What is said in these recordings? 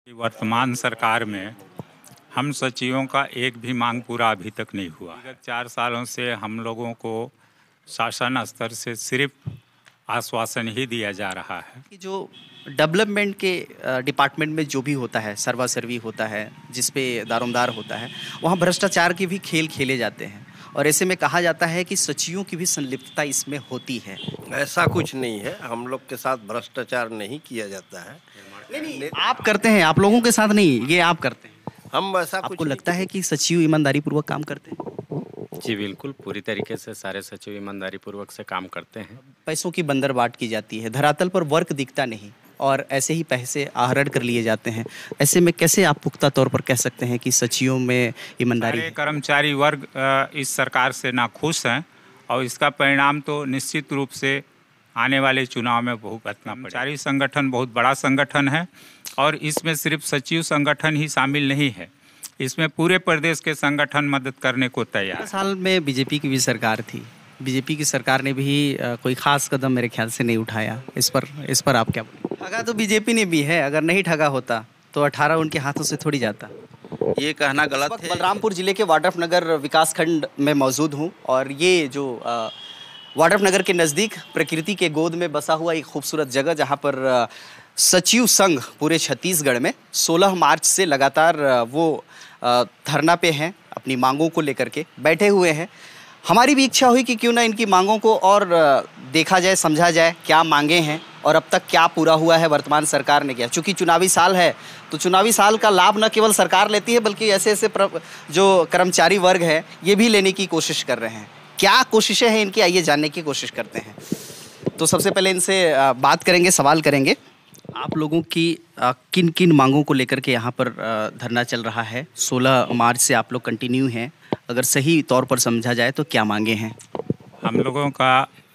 वर्तमान सरकार में हम सचिवों का एक भी मांग पूरा अभी तक नहीं हुआ। विगत 4 सालों से हम लोगों को शासन स्तर से सिर्फ आश्वासन ही दिया जा रहा है कि जो डेवलपमेंट के डिपार्टमेंट में जो भी होता है, सर्वासर्वी होता है, जिस पे दारोमदार होता है, वहाँ भ्रष्टाचार के भी खेल खेले जाते हैं और ऐसे में कहा जाता है कि सचिवों की भी संलिप्तता इसमें होती है। ऐसा कुछ नहीं है, हम लोग के साथ भ्रष्टाचार नहीं किया जाता है। नहीं, आप करते हैं, आप लोगों के साथ नहीं, ये आप करते हैं। हम ऐसा आपको लगता है कि सचिव ईमानदारी पूर्वक काम करते हैं? जी बिल्कुल, पूरी तरीके से सारे सचिव ईमानदारी पूर्वक से काम करते हैं। पैसों की बंदरबाट की जाती है, धरातल पर वर्क दिखता नहीं और ऐसे ही पैसे आहरण कर लिए जाते हैं। ऐसे में कैसे आप पुख्ता तौर पर कह सकते हैं कि सचिवों में ईमानदारी है? कर्मचारी वर्ग इस सरकार से नाखुश हैं और इसका परिणाम तो निश्चित रूप से आने वाले चुनाव में भुगतना पड़ेगा। कर्मचारी संगठन बहुत बड़ा संगठन है और इसमें सिर्फ सचिव संगठन ही शामिल नहीं है, इसमें पूरे प्रदेश के संगठन मदद करने को तैयार। साल में बीजेपी की भी सरकार थी, बीजेपी की सरकार ने भी कोई खास कदम मेरे ख्याल से नहीं उठाया। इस पर आप क्या बोलें? ठगा तो बीजेपी ने भी है, अगर नहीं ठगा होता तो 18 उनके हाथों से थोड़ी जाता। ये कहना गलत है। बलरामपुर जिले के वाड्रफनगर विकास खंड में मौजूद हूँ और ये जो वाड्रफनगर के नज़दीक प्रकृति के गोद में बसा हुआ एक खूबसूरत जगह, जहाँ पर सचिव संघ पूरे छत्तीसगढ़ में 16 मार्च से लगातार वो धरना पे हैं, अपनी मांगों को लेकर के बैठे हुए हैं। हमारी भी इच्छा हुई कि क्यों ना इनकी मांगों को और देखा जाए, समझा जाए, क्या मांगे हैं और अब तक क्या पूरा हुआ है वर्तमान सरकार ने किया। चूँकि चुनावी साल है तो चुनावी साल का लाभ न केवल सरकार लेती है बल्कि ऐसे ऐसे जो कर्मचारी वर्ग है ये भी लेने की कोशिश कर रहे हैं। क्या कोशिशें हैं इनकी, आइए जानने की कोशिश करते हैं। तो सबसे पहले इनसे बात करेंगे, सवाल करेंगे। आप लोगों की किन किन मांगों को लेकर के यहाँ पर धरना चल रहा है? 16 मार्च से आप लोग कंटिन्यू हैं, अगर सही तौर पर समझा जाए तो क्या मांगे हैं? हम लोगों का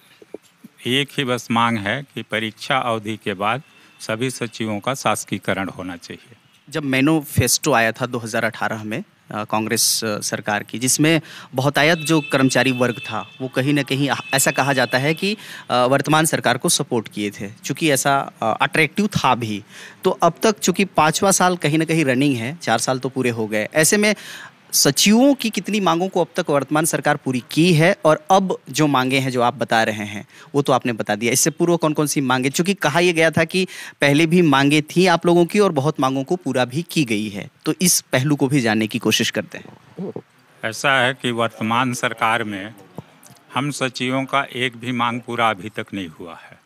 एक ही बस मांग है कि परीक्षा अवधि के बाद सभी सचिवों का शासकीकरण होना चाहिए। जब मैनिफेस्टो आया था 2018 में कांग्रेस सरकार की, जिसमें बहुतायत जो कर्मचारी वर्ग था वो कहीं ना कहीं ऐसा कहा जाता है कि वर्तमान सरकार को सपोर्ट किए थे, चूँकि ऐसा अट्रैक्टिव था भी। तो अब तक चूँकि 5वां साल कहीं ना कहीं रनिंग है, 4 साल तो पूरे हो गए, ऐसे में सचिवों की कितनी मांगों को अब तक वर्तमान सरकार पूरी की है और अब जो मांगे हैं जो आप बता रहे हैं वो तो आपने बता दिया। इससे पूर्व कौन कौन सी मांगे, चूँकि कहा यह गया था कि पहले भी मांगे थी आप लोगों की और बहुत मांगों को पूरा भी की गई है, तो इस पहलू को भी जानने की कोशिश करते हैं। ऐसा है कि वर्तमान सरकार में हम सचिवों का एक भी मांग पूरा अभी तक नहीं हुआ है।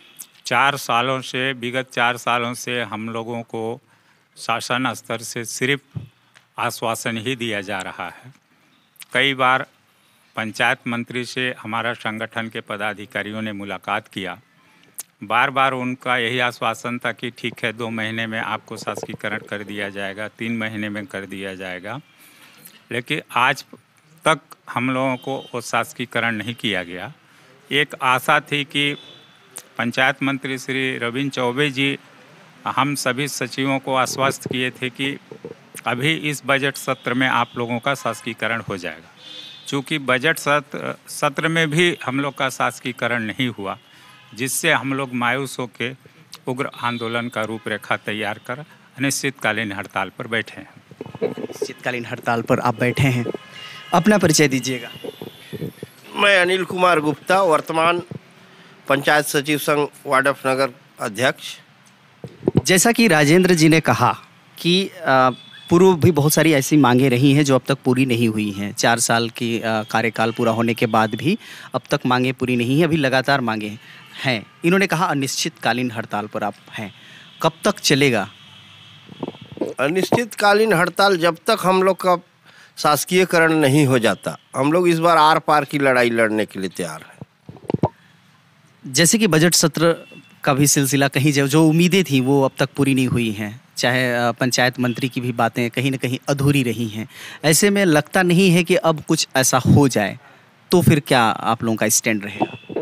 विगत 4 सालों से हम लोगों को शासन स्तर से सिर्फ आश्वासन ही दिया जा रहा है। कई बार पंचायत मंत्री से हमारा संगठन के पदाधिकारियों ने मुलाकात किया, बार बार उनका यही आश्वासन था कि ठीक है 2 महीने में आपको शासकीकरण कर दिया जाएगा, 3 महीने में कर दिया जाएगा, लेकिन आज तक हम लोगों को वो शासकीकरण नहीं किया गया। एक आशा थी कि पंचायत मंत्री श्री रविंद्र चौबे जी हम सभी सचिवों को आश्वस्त किए थे कि अभी इस बजट सत्र में आप लोगों का शासकीकरण हो जाएगा। चूँकि बजट सत्र में भी हम लोग का शासकीकरण नहीं हुआ, जिससे हम लोग मायूस होकर उग्र आंदोलन का रूपरेखा तैयार कर अनिश्चितकालीन हड़ताल पर बैठे हैं। अनिश्चितकालीन हड़ताल पर आप बैठे हैं, अपना परिचय दीजिएगा। मैं अनिल कुमार गुप्ता, वर्तमान पंचायत सचिव संघ वाड्रफनगर अध्यक्ष। जैसा कि राजेंद्र जी ने कहा कि पूर्व भी बहुत सारी ऐसी मांगे रही हैं जो अब तक पूरी नहीं हुई हैं। 4 साल की कार्यकाल पूरा होने के बाद भी अब तक मांगे पूरी नहीं हैं, अभी लगातार मांगे हैं। इन्होंने कहा अनिश्चितकालीन हड़ताल पर आप हैं, कब तक चलेगा? अनिश्चितकालीन हड़ताल जब तक हम लोग का शासकीयकरण नहीं हो जाता। हम लोग इस बार आर पार की लड़ाई लड़ने के लिए तैयार हैं। जैसे कि बजट सत्र का भी सिलसिला कहीं जो उम्मीदें थी वो अब तक पूरी नहीं हुई हैं, चाहे पंचायत मंत्री की भी बातें कहीं ना कहीं अधूरी रही हैं। ऐसे में लगता नहीं है कि अब कुछ ऐसा हो जाए, तो फिर क्या आप लोगों का स्टैंड रहेगा?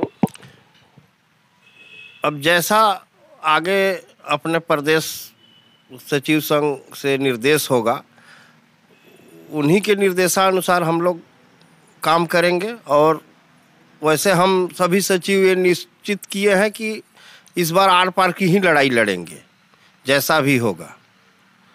अब जैसा आगे अपने प्रदेश सचिव संघ से निर्देश होगा, उन्हीं के निर्देशानुसार हम लोग काम करेंगे और वैसे हम सभी सचिव ये निश्चित किए हैं कि इस बार आर पार की ही लड़ाई लड़ेंगे, जैसा भी होगा।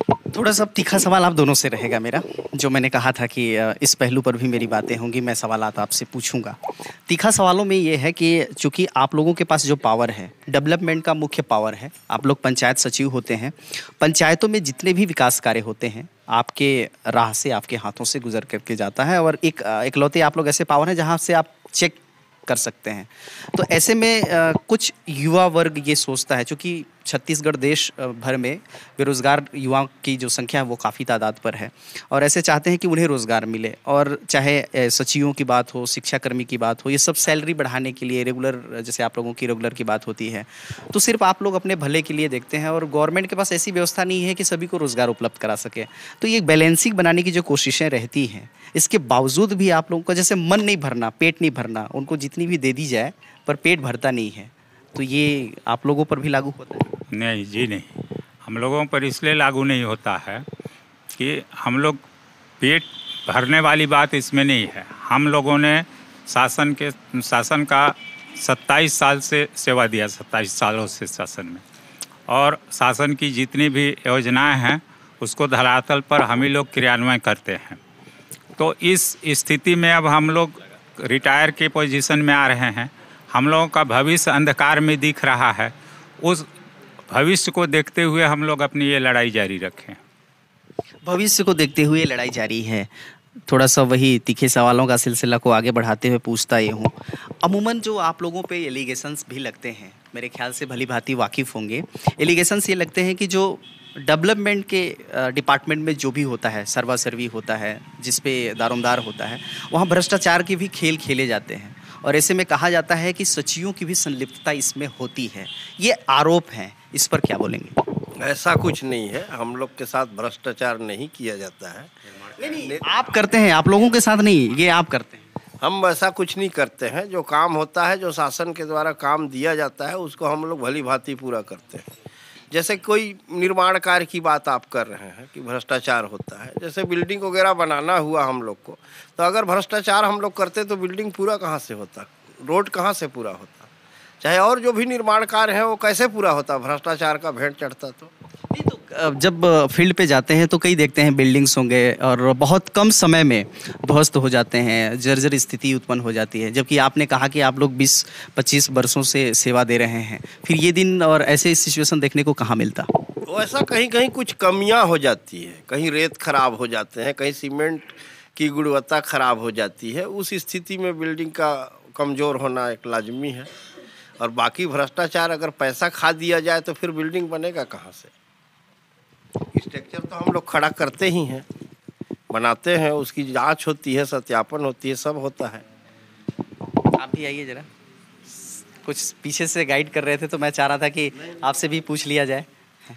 थोड़ा सा तीखा सवाल आप दोनों से रहेगा मेरा, जो मैंने कहा था कि इस पहलू पर भी मेरी बातें होंगी, मैं सवालात आपसे पूछूंगा। तीखा सवालों में ये है कि चूंकि आप लोगों के पास जो पावर है, डेवलपमेंट का मुख्य पावर है, आप लोग पंचायत सचिव होते हैं, पंचायतों में जितने भी विकास कार्य होते हैं आपके राह से, आपके हाथों से गुजर करके जाता है, और इकलौते आप लोग ऐसे पावर हैं जहाँ से आप चेक कर सकते हैं। तो ऐसे में कुछ युवा वर्ग ये सोचता है, चूँकि छत्तीसगढ़ देश भर में बेरोजगार युवाओं की जो संख्या है वो काफ़ी तादाद पर है, और ऐसे चाहते हैं कि उन्हें रोज़गार मिले, और चाहे सचिवों की बात हो, शिक्षाकर्मी की बात हो, ये सब सैलरी बढ़ाने के लिए रेगुलर, जैसे आप लोगों की रेगुलर की बात होती है, तो सिर्फ आप लोग अपने भले के लिए देखते हैं, और गवर्नमेंट के पास ऐसी व्यवस्था नहीं है कि सभी को रोज़गार उपलब्ध करा सके। तो ये बैलेंसिंग बनाने की जो कोशिशें रहती हैं, इसके बावजूद भी आप लोगों का जैसे मन नहीं भरना, पेट नहीं भरना, उनको जितनी भी दे दी जाए पर पेट भरता नहीं है, तो ये आप लोगों पर भी लागू होता है? नहीं जी, नहीं, हम लोगों पर इसलिए लागू नहीं होता है कि हम लोग पेट भरने वाली बात इसमें नहीं है। हम लोगों ने शासन का 27 साल से सेवा दिया, 27 सालों से शासन में, और शासन की जितनी भी योजनाएं हैं उसको धरातल पर हम ही लोग क्रियान्वयन करते हैं। तो इस स्थिति में अब हम लोग रिटायर के पोजीशन में आ रहे हैं, हम लोगों का भविष्य अंधकार में दिख रहा है। उस भविष्य को देखते हुए हम लोग अपनी ये लड़ाई जारी रखें। भविष्य को देखते हुए लड़ाई जारी है। थोड़ा सा वही तीखे सवालों का सिलसिला को आगे बढ़ाते हुए पूछता ये हूँ, अमूमन जो आप लोगों पे एलिगेशंस भी लगते हैं, मेरे ख्याल से भली भांति वाकिफ़ होंगे, एलिगेशंस ये लगते हैं कि जो डेवलपमेंट के डिपार्टमेंट में जो भी होता है, सर्वा सर्वी होता है, जिस पे दारोमदार होता है, वहाँ भ्रष्टाचार के भी खेल खेले जाते हैं, और ऐसे में कहा जाता है कि सचिवों की भी संलिप्तता इसमें होती है। ये आरोप हैं, इस पर क्या बोलेंगे? ऐसा कुछ नहीं है, हम लोग के साथ भ्रष्टाचार नहीं किया जाता है। नहीं, आप करते हैं, आप लोगों के साथ नहीं, ये आप करते हैं। हम ऐसा कुछ नहीं करते हैं। जो काम होता है, जो शासन के द्वारा काम दिया जाता है, उसको हम लोग भली भांति पूरा करते हैं। जैसे कोई निर्माण कार्य की बात आप कर रहे हैं कि भ्रष्टाचार होता है, जैसे बिल्डिंग वगैरह बनाना हुआ हम लोग को, तो अगर भ्रष्टाचार हम लोग करते तो बिल्डिंग पूरा कहाँ से होता, रोड कहाँ से पूरा होता, चाहे और जो भी निर्माण कार्य है वो कैसे पूरा होता, भ्रष्टाचार का भेंट चढ़ता तो। नहीं तो जब फील्ड पे जाते हैं तो कई देखते हैं बिल्डिंग्स होंगे और बहुत कम समय में ध्वस्त हो जाते हैं, जर्जर स्थिति उत्पन्न हो जाती है, जबकि आपने कहा कि आप लोग 20-25 वर्षों से सेवा दे रहे हैं। फिर ये दिन और ऐसे सिचुएशन देखने को कहाँ मिलता? तो ऐसा कहीं कहीं कुछ कमियां हो जाती है, कहीं रेत खराब हो जाते हैं, कहीं सीमेंट की गुणवत्ता खराब हो जाती है। उस स्थिति में बिल्डिंग का कमज़ोर होना एक लाजमी है। और बाकी भ्रष्टाचार अगर पैसा खा दिया जाए तो फिर बिल्डिंग बनेगा कहाँ से? स्ट्रक्चर तो हम लोग खड़ा करते ही हैं, बनाते हैं, उसकी जांच होती है, सत्यापन होती है, सब होता है। आप भी आइए जरा, कुछ पीछे से गाइड कर रहे थे तो मैं चाह रहा था कि आपसे भी पूछ लिया जाए।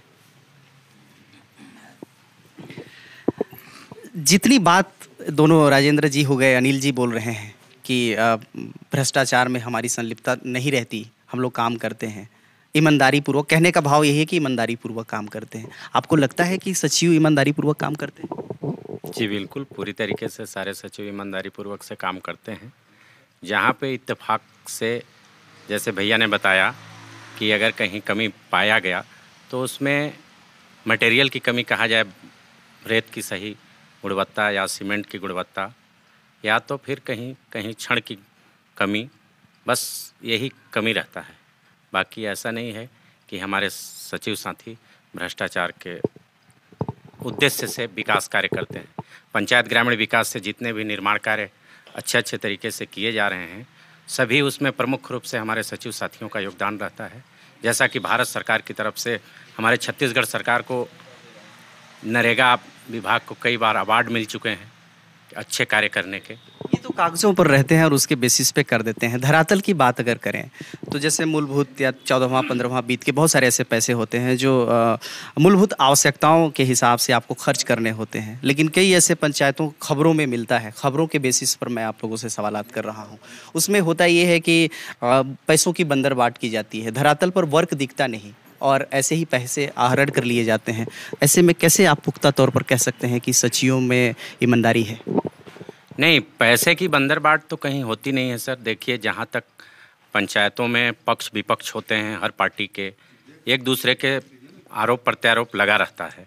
जितनी बात दोनों राजेंद्र जी हो गए, अनिल जी बोल रहे हैं कि भ्रष्टाचार में हमारी संलिप्तता नहीं रहती, हम लोग काम करते हैं ईमानदारी पूर्वक, कहने का भाव यही है कि ईमानदारी पूर्वक काम करते हैं। आपको लगता है कि सचिव ईमानदारी पूर्वक काम करते हैं? जी बिल्कुल, पूरी तरीके से सारे सचिव ईमानदारी पूर्वक से काम करते हैं। जहाँ पे इत्तेफाक से, जैसे भैया ने बताया कि अगर कहीं कमी पाया गया तो उसमें मटेरियल की कमी कहा जाए, रेत की सही गुणवत्ता या सीमेंट की गुणवत्ता, या तो फिर कहीं कहीं क्षण की कमी, बस यही कमी रहता है। बाकी ऐसा नहीं है कि हमारे सचिव साथी भ्रष्टाचार के उद्देश्य से विकास कार्य करते हैं। पंचायत ग्रामीण विकास से जितने भी निर्माण कार्य अच्छे तरीके से किए जा रहे हैं, सभी उसमें प्रमुख रूप से हमारे सचिव साथियों का योगदान रहता है। जैसा कि भारत सरकार की तरफ से हमारे छत्तीसगढ़ सरकार को नरेगा विभाग को कई बार अवार्ड मिल चुके हैं अच्छे कार्य करने के। ये तो कागजों पर रहते हैं और उसके बेसिस पे कर देते हैं। धरातल की बात अगर करें तो जैसे मूलभूत या 14वां 15वां बीत के बहुत सारे ऐसे पैसे होते हैं जो मूलभूत आवश्यकताओं के हिसाब से आपको खर्च करने होते हैं, लेकिन कई ऐसे पंचायतों खबरों में मिलता है, खबरों के बेसिस पर मैं आप लोगों से सवालात कर रहा हूँ। उसमें होता ये है कि पैसों की बंदरबाट की जाती है, धरातल पर वर्क दिखता नहीं और ऐसे ही पैसे आहरण कर लिए जाते हैं। ऐसे में कैसे आप पुख्ता तौर पर कह सकते हैं कि सचिवों में ईमानदारी है? नहीं, पैसे की बंदरबाट तो कहीं होती नहीं है सर। देखिए, जहाँ तक पंचायतों में पक्ष विपक्ष होते हैं, हर पार्टी के एक दूसरे के आरोप प्रत्यारोप लगा रहता है।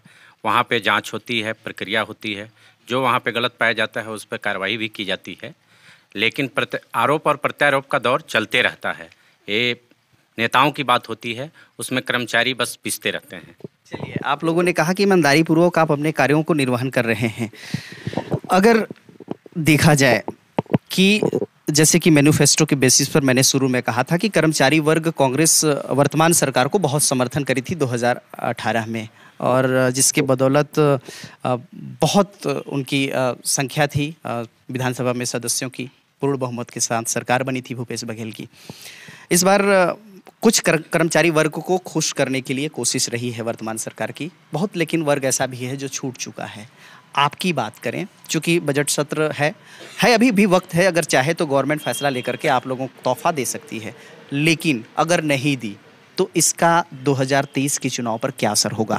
वहाँ पे जांच होती है, प्रक्रिया होती है। जो वहाँ पे गलत पाया जाता है उस पर कार्रवाई भी की जाती है। लेकिन आरोप और प्रत्यारोप का दौर चलते रहता है। ये नेताओं की बात होती है, उसमें कर्मचारी बस पिसते रहते हैं। चलिए, आप लोगों ने कहा कि ईमानदारी पूर्वक आप अपने कार्यों को निर्वहन कर रहे हैं। अगर देखा जाए कि जैसे कि मैनिफेस्टो के बेसिस पर मैंने शुरू में कहा था कि कर्मचारी वर्ग कांग्रेस वर्तमान सरकार को बहुत समर्थन करी थी 2018 में, और जिसके बदौलत बहुत उनकी संख्या थी विधानसभा में सदस्यों की, पूर्ण बहुमत के साथ सरकार बनी थी भूपेश बघेल की। इस बार कुछ कर्मचारी वर्ग को खुश करने के लिए कोशिश रही है वर्तमान सरकार की बहुत, लेकिन वर्ग ऐसा भी है जो छूट चुका है। आपकी बात करें, चूंकि बजट सत्र है अभी भी वक्त है, अगर चाहे तो गवर्नमेंट फैसला लेकर के आप लोगों को तोहफा दे सकती है, लेकिन अगर नहीं दी तो इसका 2023 के चुनाव पर क्या असर होगा?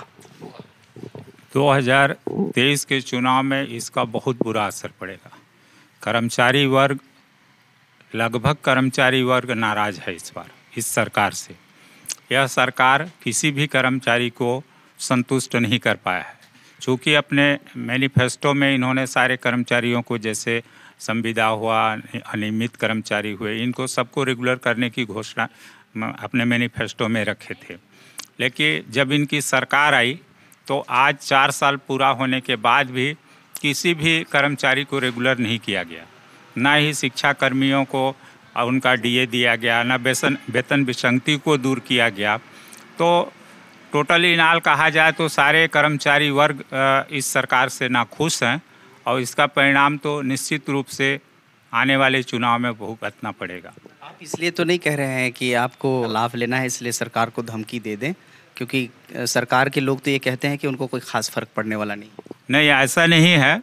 2023 के चुनाव में इसका बहुत बुरा असर पड़ेगा। कर्मचारी वर्ग, लगभग कर्मचारी वर्ग नाराज है इस बार इस सरकार से। यह सरकार किसी भी कर्मचारी को संतुष्ट नहीं कर पाया है। चूँकि अपने मैनिफेस्टो में इन्होंने सारे कर्मचारियों को, जैसे संविदा हुआ, अनियमित कर्मचारी हुए, इनको सबको रेगुलर करने की घोषणा अपने मैनिफेस्टो में रखे थे। लेकिन जब इनकी सरकार आई तो आज 4 साल पूरा होने के बाद भी किसी भी कर्मचारी को रेगुलर नहीं किया गया। ना ही शिक्षा कर्मियों को उनका डीए दिया गया, ना वेतन विसंगति को दूर किया गया। तो टोटली नाल कहा जाए तो सारे कर्मचारी वर्ग इस सरकार से नाखुश हैं, और इसका परिणाम तो निश्चित रूप से आने वाले चुनाव में भुगतना पड़ेगा। आप इसलिए तो नहीं कह रहे हैं कि आपको लाभ लेना है इसलिए सरकार को धमकी दे दें, क्योंकि सरकार के लोग तो ये कहते हैं कि उनको कोई खास फर्क पड़ने वाला नहीं, ऐसा नहीं है।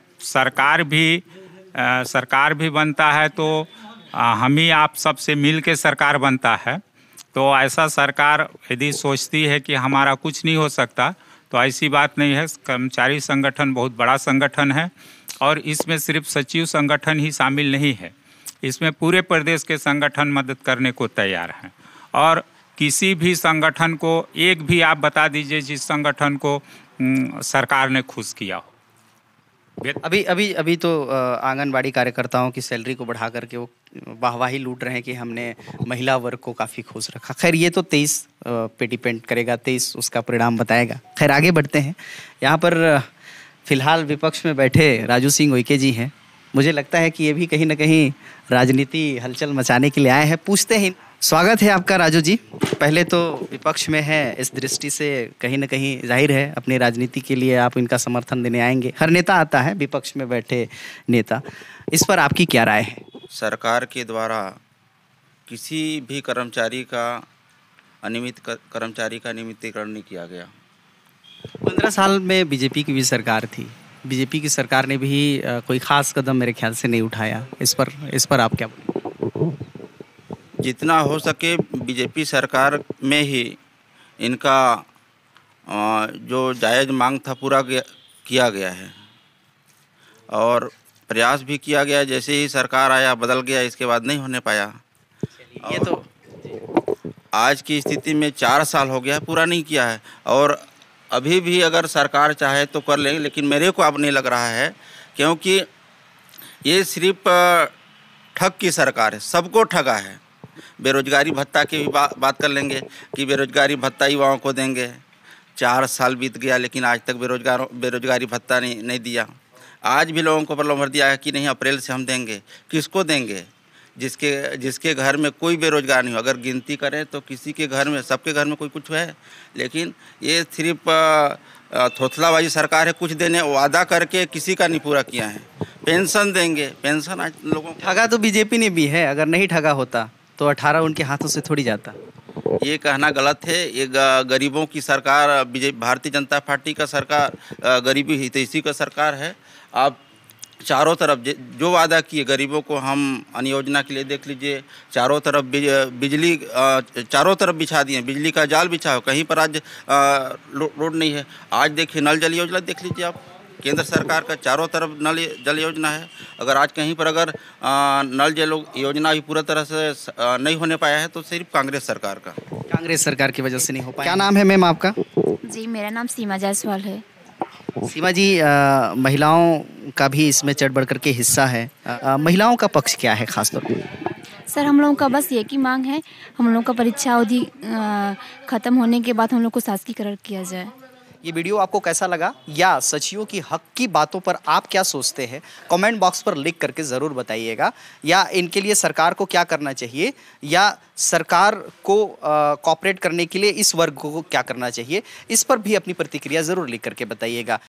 सरकार भी बनता है तो हम ही आप सबसे मिल के सरकार बनता है। तो ऐसा सरकार यदि सोचती है कि हमारा कुछ नहीं हो सकता, तो ऐसी बात नहीं है। कर्मचारी संगठन बहुत बड़ा संगठन है, और इसमें सिर्फ सचिव संगठन ही शामिल नहीं है, इसमें पूरे प्रदेश के संगठन मदद करने को तैयार हैं। और किसी भी संगठन को एक भी आप बता दीजिए जिस संगठन को सरकार ने खुश किया हो। अभी तो आंगनबाड़ी कार्यकर्ताओं की सैलरी को बढ़ा करके वो वाहवाही लूट रहे हैं कि हमने महिला वर्ग को काफ़ी खुश रखा। खैर, ये तो 23 पे डिपेंड करेगा, 23 उसका परिणाम बताएगा। खैर, आगे बढ़ते हैं। यहाँ पर फिलहाल विपक्ष में बैठे राजू सिंह उइके जी हैं। मुझे लगता है कि ये भी कहीं ना कहीं राजनीति हलचल मचाने के लिए आए हैं। पूछते हैं, स्वागत है आपका राजू जी। पहले तो विपक्ष में है, इस दृष्टि से कहीं ना कहीं जाहिर है अपनी राजनीति के लिए आप इनका समर्थन देने आएंगे। हर नेता आता है, विपक्ष में बैठे नेता, इस पर आपकी क्या राय है? सरकार के द्वारा किसी भी कर्मचारी का नियमितीकरण नहीं किया गया। 15 साल में बीजेपी की भी सरकार थी, बीजेपी की सरकार ने भी कोई खास कदम मेरे ख्याल से नहीं उठाया। इस पर आप क्या बोलें? जितना हो सके बीजेपी सरकार में ही इनका जो जायज़ मांग था पूरा किया गया है, और प्रयास भी किया गया। जैसे ही सरकार आया बदल गया, इसके बाद नहीं होने पाया। ये तो आज की स्थिति में 4 साल हो गया, पूरा नहीं किया है। और अभी भी अगर सरकार चाहे तो कर लेंगे, लेकिन मेरे को अब नहीं लग रहा है, क्योंकि ये सिर्फ ठग की सरकार है, सबको ठगा है। बेरोजगारी भत्ता की भी बात कर लेंगे कि बेरोजगारी भत्ता युवाओं को देंगे। 4 साल बीत गया, लेकिन आज तक बेरोजगारी भत्ता नहीं दिया। आज भी लोगों को प्रलोभन दिया है कि नहीं अप्रैल से हम देंगे। किसको देंगे? जिसके घर में कोई बेरोजगार नहीं हो। अगर गिनती करें तो किसी के घर में, सबके घर में कोई कुछ है, लेकिन ये सिर्फ थोथलाबाजी सरकार है। कुछ देने वादा करके किसी का नहीं पूरा किया है। पेंशन देंगे, पेंशन आज लोगों ठगा तो बीजेपी ने भी है। अगर नहीं ठगा होता तो 18 उनके हाथों से थोड़ी जाता। ये कहना गलत है। ये गरीबों की सरकार, भारतीय जनता पार्टी का सरकार, गरीबी हितैषी का सरकार है। आप चारों तरफ जो वादा किए गरीबों को, हम अन्य योजना के लिए देख लीजिए, चारों तरफ बिजली चारों तरफ बिछा दिए, बिजली का जाल बिछा हो, कहीं पर आज रोड नहीं है। आज देखिए नल जल योजना देख लीजिए आप, केंद्र सरकार का चारों तरफ नल जल योजना है। अगर आज कहीं पर अगर नल जल योजना भी पूरा तरह से नहीं होने पाया है तो सिर्फ कांग्रेस सरकार की वजह से नहीं हो पाया। क्या नाम है मैम आपका? जी, मेरा नाम सीमा जायसवाल है। सीमा जी, महिलाओं का भी इसमें चढ़ बढ़ करके हिस्सा है। महिलाओं का पक्ष क्या है खास तौर पर? सर, हम लोगों का बस एक ही मांग है, हम लोगों का परीक्षा अवधि खत्म होने के बाद हम लोग को शासकीकरण किया जाए। ये वीडियो आपको कैसा लगा या सचिवों की हक की बातों पर आप क्या सोचते हैं, कमेंट बॉक्स पर लिख करके ज़रूर बताइएगा। या इनके लिए सरकार को क्या करना चाहिए, या सरकार को कॉपरेट करने के लिए इस वर्ग को क्या करना चाहिए, इस पर भी अपनी प्रतिक्रिया ज़रूर लिख करके बताइएगा।